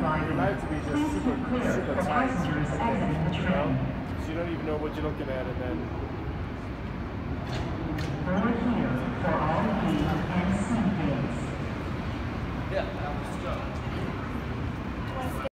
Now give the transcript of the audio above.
like to be just super tight, you know? So you don't even know what you're looking at, and then...